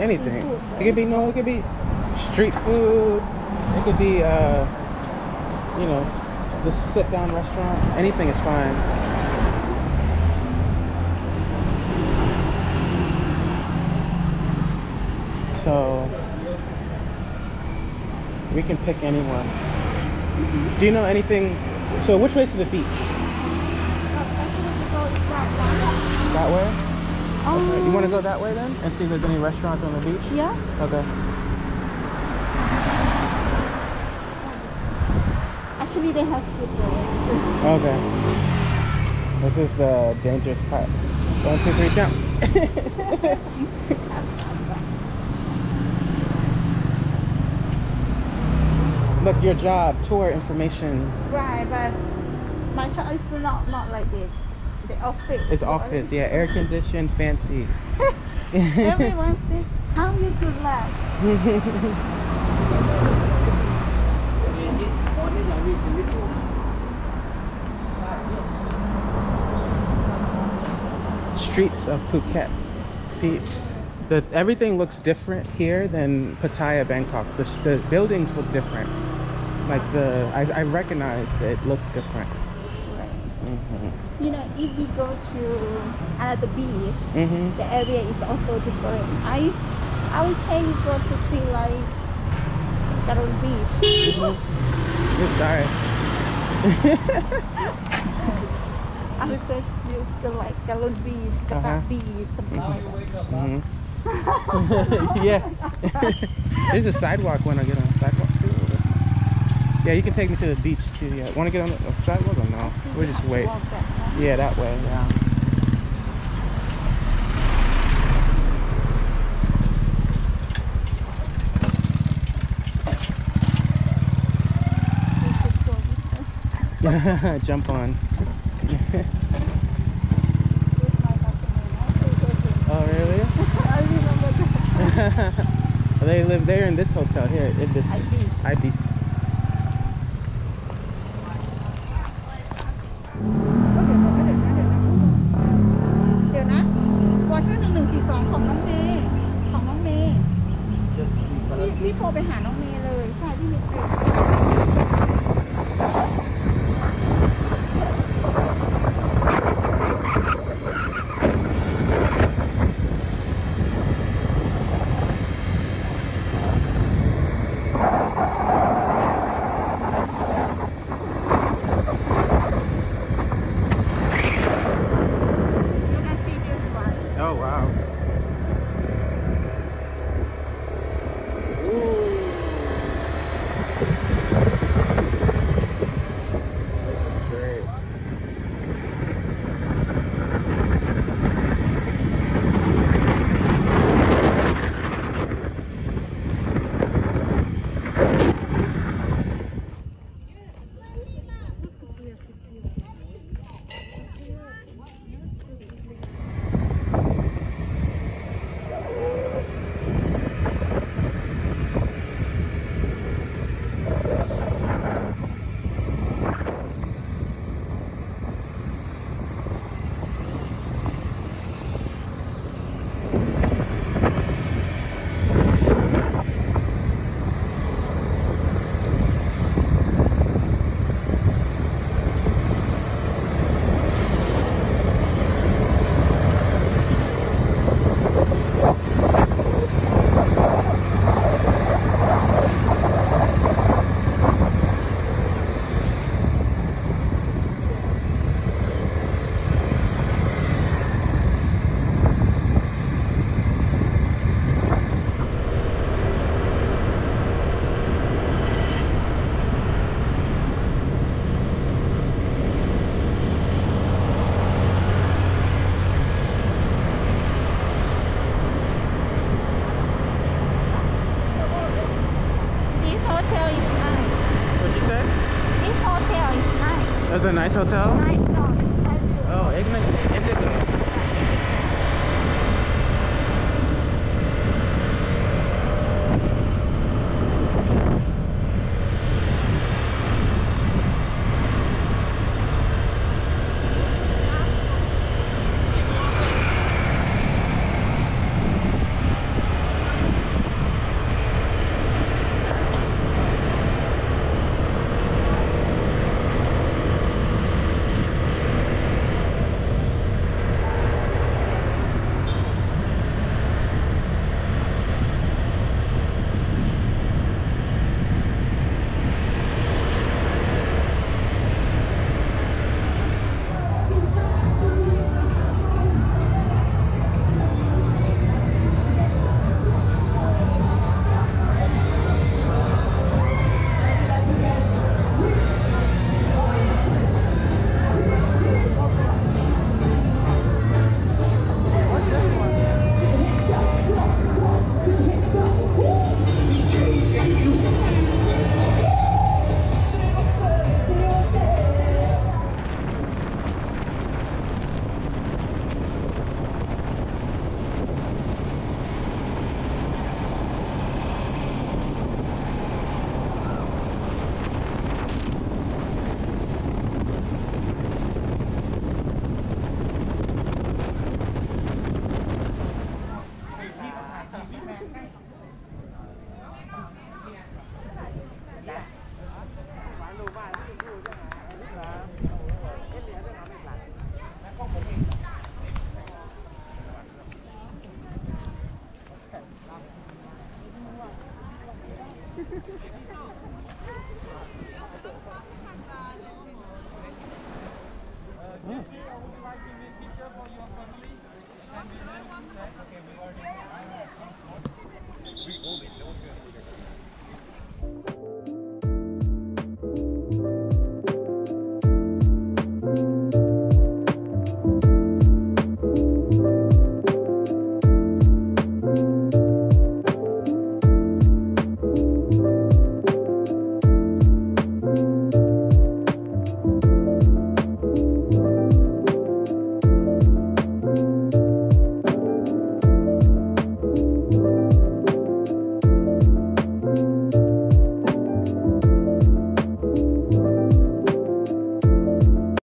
anything. Seafood, It could be it could be street food. It could be you know, just sit down restaurant. Anything is fine. So we can pick anyone. Do you know anything? So which way to the beach? That way? Okay. You want to go that way then? And see if there's any restaurants on the beach? Yeah. Okay. Actually, they have food there. Okay. This is the dangerous part. 1, 2, 3, jump. Look, your job, tour information. Right, but my shop is not like this. The office. It's office, yeah, air conditioned, fancy. Everyone says, how you good luck? Streets of Phuket. See, everything looks different here than Pattaya, Bangkok. The buildings look different. Like I recognize that it looks different. You know, if we go to another beach, the area is also different. I would say you go to see like Carol Beach. Good guy. I would say you go like Carol Beach, Kata Beach, something like that. Yeah. There's a sidewalk when I get on the sidewalk too. Yeah, you can take me to the beach too. Yeah. Want to get on the sidewalk or no? We'll just wait. Yeah, that way. Yeah. Jump on. Oh really? I remember that. They live there in this hotel here. In this Ibis. พี่โทรไปหาน้องเมย์เลยใช่พี่เมย์ Oh wow. That's a nice hotel? Oh, Indigo. Would you like to make picture for your family? Okay, we already